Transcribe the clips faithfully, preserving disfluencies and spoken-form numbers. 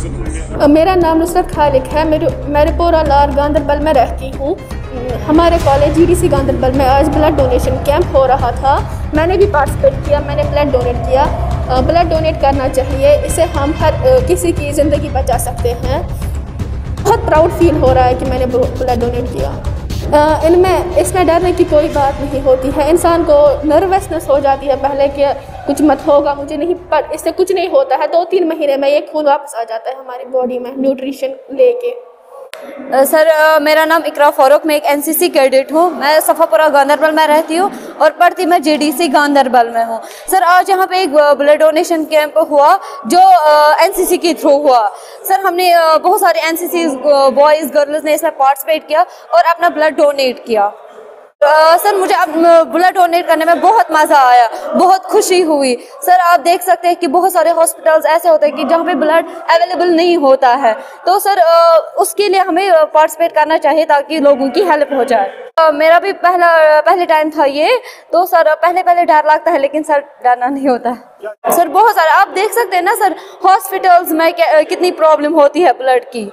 मेरा नाम नुसरत खालिक है। मेरे मेरेपोरा लार गांदरबल में रहती हूँ। हमारे कॉलेज जीडीसी गांदरबल में आज ब्लड डोनेशन कैंप हो रहा था। मैंने भी पार्टिसिपेट किया, मैंने ब्लड डोनेट किया। ब्लड डोनेट करना चाहिए, इससे हम हर किसी की ज़िंदगी बचा सकते हैं। बहुत प्राउड फील हो रहा है कि मैंने ब्लड डोनेट किया। इनमें इसमें डरने की कोई बात नहीं होती है। इंसान को नर्वसनेस हो जाती है पहले कि कुछ मत होगा, मुझे नहीं, पर इससे कुछ नहीं होता है। दो तीन महीने में ये खून वापस आ जाता है हमारी बॉडी में न्यूट्रिशन लेके। सर uh, मेरा नाम इकरा फारूक, मैं एक एनसीसी कैडेट हूँ। मैं सफ़ापुरा गांदरबल में रहती हूँ और पढ़ती मैं जीडीसी गांदरबल में हूँ। सर आज यहाँ पे एक ब्लड डोनेशन कैंप हुआ जो एनसीसी के थ्रू हुआ। सर हमने uh, बहुत सारे एनसीसी बॉयज़ गर्ल्स ने इसमें पार्टिसिपेट किया और अपना ब्लड डोनेट किया। Uh, सर मुझे अब ब्लड डोनेट करने में बहुत मज़ा आया, बहुत खुशी हुई। सर आप देख सकते हैं कि बहुत सारे हॉस्पिटल्स ऐसे होते हैं कि जहाँ पे ब्लड अवेलेबल नहीं होता है, तो सर uh, उसके लिए हमें पार्टिसिपेट करना चाहिए ताकि लोगों की हेल्प हो जाए। uh, मेरा भी पहला पहले टाइम था ये, तो सर पहले पहले डर लगता है, लेकिन सर डरना नहीं होता है। सर बहुत सारे आप देख सकते हैं ना सर, हॉस्पिटल्स में कितनी प्रॉब्लम होती है ब्लड की।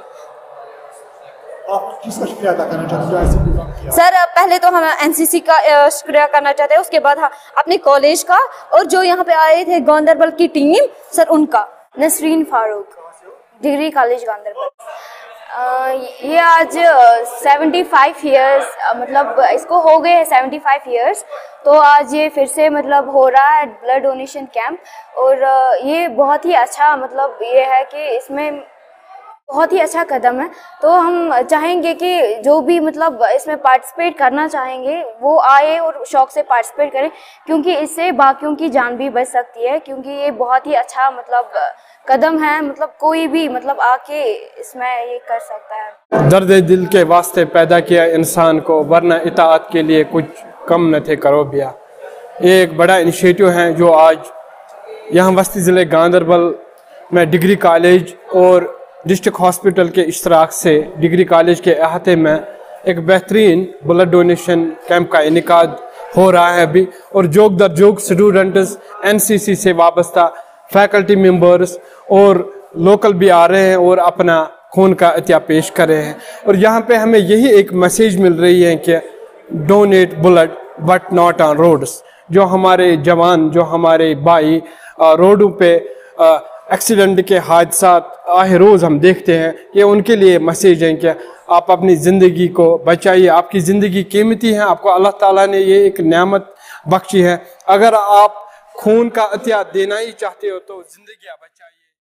आप किसका शुक्रिया अदा करना चाहते हैं जो ऐसे प्रोग्राम किया? सर पहले तो हम एनसीसी का शुक्रिया करना चाहते हैं, उसके बाद हम अपने कॉलेज का, और जो यहाँ पे आए थे गांदरबल की टीम सर उनका। Nasreen Farooq, degree college Ganderbal. ये आज सेवेंटी फाइव इयर्स, मतलब इसको हो गए हैं सेवेंटी फाइव इयर्स, तो आज ये फिर से मतलब हो रहा है ब्लड डोनेशन कैंप। और ये बहुत ही अच्छा, मतलब ये है कि इसमें बहुत ही अच्छा कदम है। तो हम चाहेंगे कि जो भी मतलब इसमें पार्टिसिपेट करना चाहेंगे वो आए और शौक़ से पार्टिसिपेट करें, क्योंकि इससे बाकियों की जान भी बच सकती है। क्योंकि ये बहुत ही अच्छा मतलब कदम है, मतलब कोई भी मतलब आके इसमें ये कर सकता है। दर्द दिल के वास्ते पैदा किया इंसान को, वरना इताअत के लिए कुछ कम न थे करो बिया। ये एक बड़ा इनिशिएटिव है जो आज यहाँ वस्ती ज़िले गांदरबल में डिग्री कॉलेज और डिस्ट्रिक्ट हॉस्पिटल के इश्तराक से डिग्री कॉलेज के अहाते में एक बेहतरीन ब्लड डोनेशन कैंप का इनेकाद हो रहा है अभी। और जोग दर जोग स्टूडेंट्स, एनसीसी से वाबस्ता फैकल्टी मेंबर्स और लोकल भी आ रहे हैं और अपना खून का अतिया पेश कर रहे हैं। और यहाँ पे हमें यही एक मैसेज मिल रही है कि donate blood but not on roads. जो हमारे जवान, जो हमारे भाई रोडों पे एक्सीडेंट के हादसा आए रोज़ हम देखते हैं, ये उनके लिए मैसेज है कि आप अपनी ज़िंदगी को बचाइए। आपकी ज़िंदगी कीमती है, आपको अल्लाह ताला ने ये एक नेमत बख्शी है। अगर आप खून का अतिया देना ही चाहते हो तो ज़िंदगी बचाइए।